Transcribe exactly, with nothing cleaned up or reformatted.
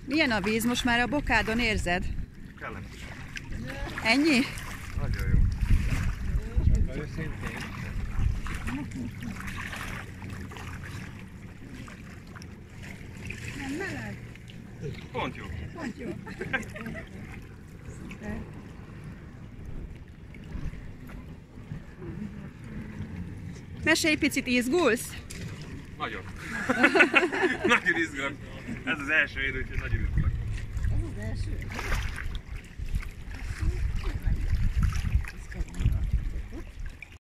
Milyen a víz? Most már a bokádon érzed? Kellemes. Ennyi? Nagyon jó. Csak őszintén. Nem meleg? Pont jó. Pont jó. Mesélj, picit izgulsz? Nagyon. Nagyon izgulok. Ez az első idő, úgyhogy nagyon izgulok. Ez az első.